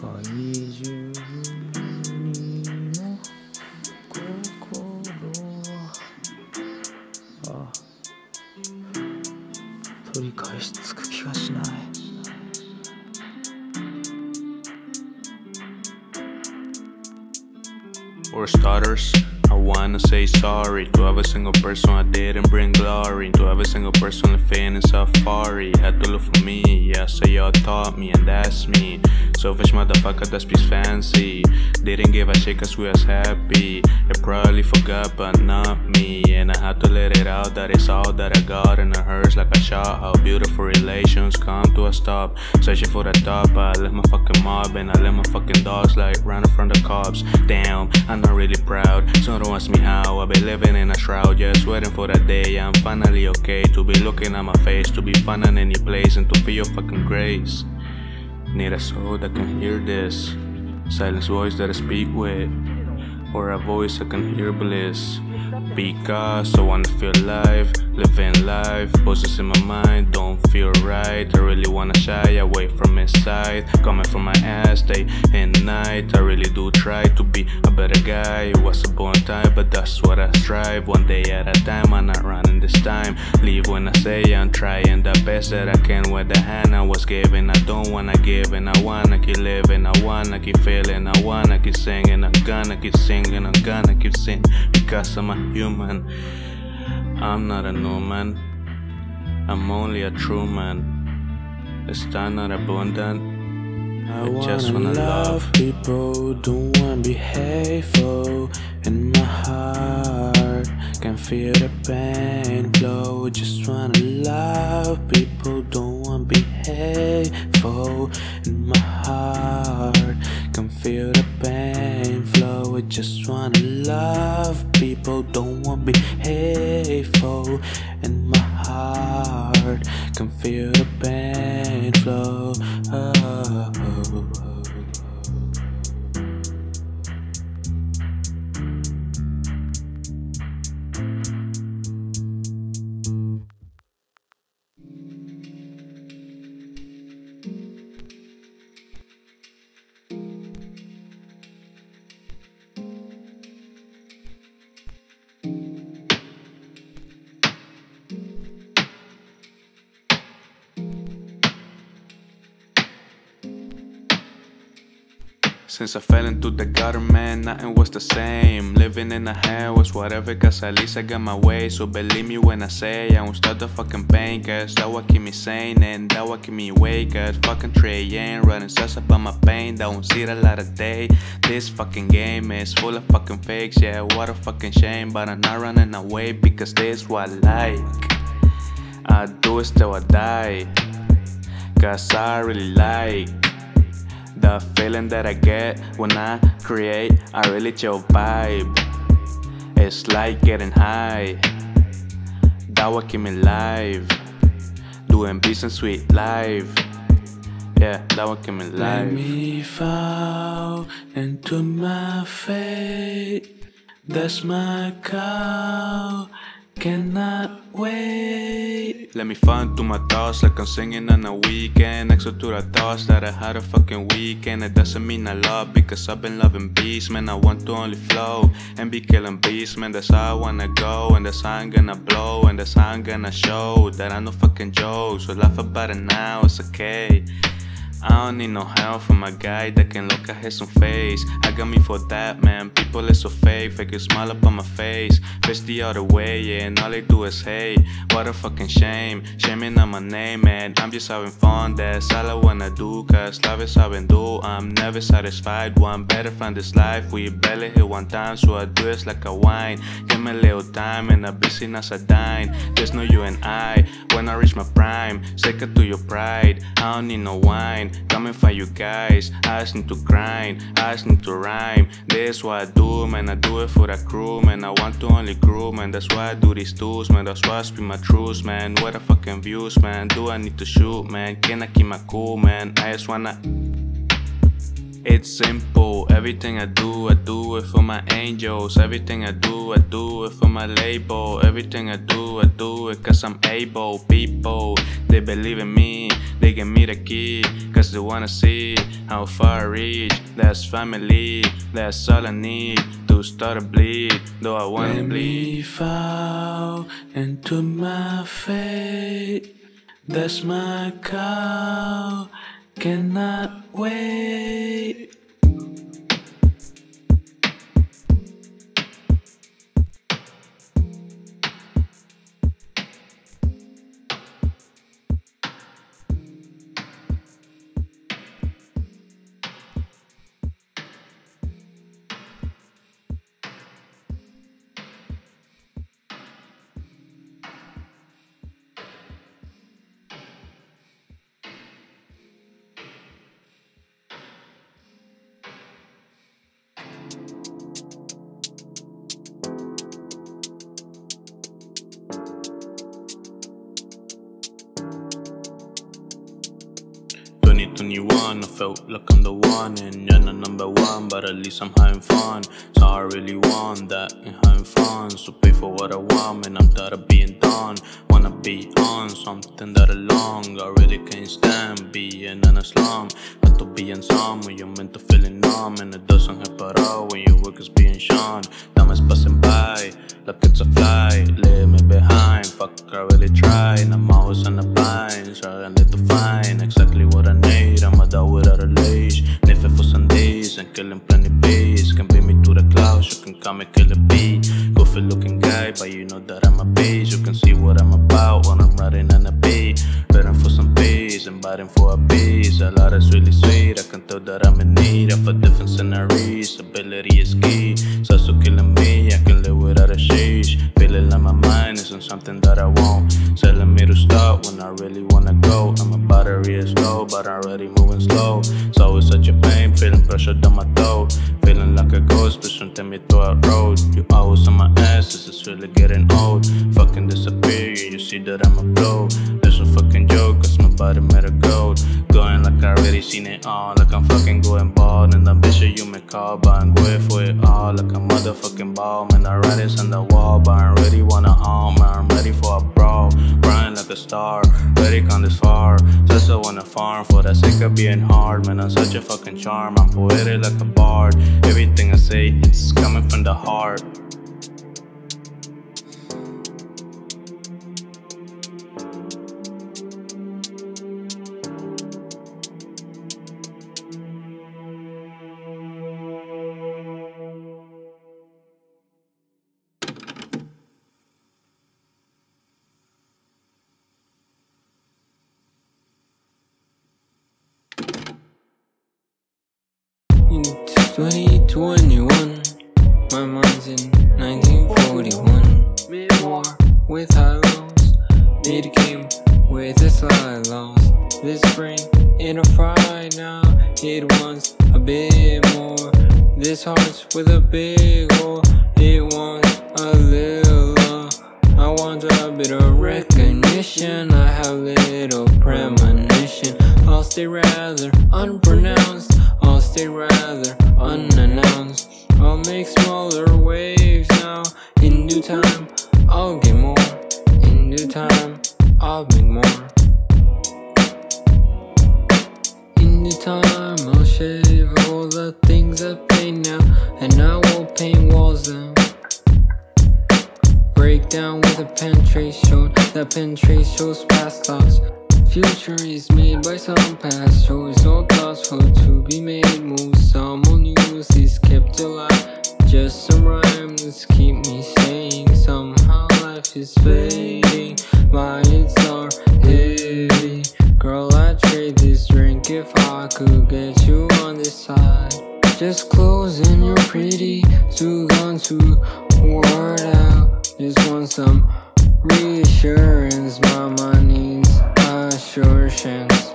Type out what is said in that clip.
中にも心は取り返しつく気がしない。 For starters, I wanna say sorry to every single person I didn't bring glory, to every single person living in safari. Had to look for me, yeah, so y'all taught me, and that's me. Selfish motherfucker that speaks fancy. Didn't give a shit cause we was happy. They probably forgot but not me. And I had to let it out that it's all that I got. And it hurts like a shot how beautiful relations come to a stop. Searching for the top, I left my fucking mob. And I left my fucking dogs like running from the cops. Damn, I'm not really proud. Someone asks me how I be living in a shroud. Just waiting for that day I'm finally okay. To be looking at my face, to be fun in any place. And to feel your fucking grace. Need a soul that can hear this. Silence voice that I speak with. Or a voice I can hear bliss. Because I wanna feel alive, living life. Voices in my mind don't feel right. I really wanna shy away from inside. Coming from my ass day and night. I really do try to be a better guy. It was a born time, but that's what I strive. One day at a time, I'm not running this time. Leave when I say I'm trying the best that I can with the hand I was given. I don't wanna give and I wanna keep living. I wanna keep feeling, I wanna keep singing. I'm gonna keep singing, I'm gonna keep singing. Because I'm a human. I'm not a new man. I'm only a true man. Is that not abundant? I just wanna love people, don't wanna be hateful. In my heart, can feel the pain flow. Just wanna love people, don't wanna be hateful. In my heart, can feel the pain flow. I just wanna love people, don't wanna be hateful. In my heart, can feel the pain flow. Since I fell into the gutter, man, nothing was the same. Living in a hell was whatever, cause at least I got my way. So believe me when I say I won't stop the fucking pain, cause that what keep me sane and that what keep me awake. Cause fucking 3 AM running stress up on my pain, that won't see the light of day. This fucking game is full of fucking fakes, yeah, what a fucking shame. But I'm not running away because this what I like. I do it till I die, cause I really like the feeling that I get when I create a really chill vibe. It's like getting high, that what keep me alive. Doing peace and sweet life, yeah, that what keep me alive. Let me fall into my fate. That's my call, cannot wait. Let me fall into my thoughts like I'm singing on a weekend. Next to the thoughts that I had a fucking weekend. It doesn't mean I love because I've been loving beats, man. I want to only flow and be killing beats, man. That's how I wanna go, and that's how I'm gonna blow, and that's how I'm gonna show that I'm no fucking joke. So laugh about it now, it's okay. I don't need no help from a guy that can look at his own face. I got me for that, man. People is so fake, fake a smile up on my face. Face the other way, yeah, and all they do is hate. What a fucking shame, shaming on my name, man. I'm just having fun, that's all I wanna do. Cause love is how I do, I'm never satisfied. Want better from this life, we barely hit one time. So I do it like a wine. Give me a little time and I'm busy as a dime. There's no you and I, when I reach my prime. Second to your pride, I don't need no wine. Coming for you guys, I just need to grind, I just need to rhyme. This what I do, man, I do it for the crew, man. I want to only grow, man, that's why I do these tools, man. That's why I speak my truths, man. What the fucking views, man, do I need to shoot, man? Can I keep my cool, man? I just wanna It's simple, everything I do it for my angels. Everything I do it for my label. Everything I do it cause I'm able. People, they believe in me, they give me the key, cause they wanna see how far I reach. That's family, that's all I need to start to bleed, though I wanna Let bleed. me fall into my fate, that's my call, cannot wait. I felt like I'm the one, and you're not number one, but at least I'm having fun. So I really want that and having fun. So pay for what I want, and I'm tired of being done. Wanna be on something that I long. I really can't stand being in a slum. Have to be in some when you're meant to feeling numb, and it doesn't help at all when your work is being shown. Time is passing by like it's a fly, leave me behind. Fuck, I really tried. I'm always on the blind, trying to find exactly what I need. I'm a dog without a leash, sniffing for some days and killing plenty bees. Can beat me to the clouds, you can come and kill a bee. Goofy looking guy, but you know that I'm a beast. You can see what I'm about when I'm riding on a beat. Begging for some peace and biting for a piece. A lot is really sweet, I can tell that I'm in need of a different sceneries. Ability is key, so killing me, I can live without a sheesh. Feeling like my mind isn't something that I want, telling me to stop when I really wanna go. And my battery is low, but I'm already moving slow. So it's such a pain, feeling pressure down my throat. Feeling like a ghost, but something me through a road. You always on my ass, this is really getting old. Fucking disappear, you see that I'm a blow. There's a fucking joke, cause my body made of gold. Going like I already seen it all, like I'm fucking going bald. And the bitch you may call, but I'm going for it all. Like a motherfucking ball, man, I ride this on the wall. But I really wanna home, man, I'm ready for a brawl. Grind like a star, ready come this far. Just I wanna farm for the sake of being hard. Man, I'm such a fucking charm, I'm poetic like a bard. Everything I say, it's coming from the heart. It's 2021, my mind's in 1941. Mid war with high lows, mid game with the slide lows. This spring in a fight now, it wants a bit more. This heart's with a big hole, it wants a little love. I want a bit of recognition, I have little premonition. I'll stay rather unpronounced, I'll stay rather unannounced. I'll make smaller waves now. In due time, I'll get more. In due time, I'll make more. In due time, I'll shave all the things I paint now, and I will paint walls down. Break down with a pen trace shown. That pen trace shows past thoughts. Future is made by some past choice, all thoughtful to be made moves. Some news is kept alive, just some rhymes keep me saying. Somehow life is fading, my hits are heavy. Girl, I'd trade this drink if I could get you on this side. Just closing your pretty, too gone to word out. Just want some reassurance, my mind needs assurance.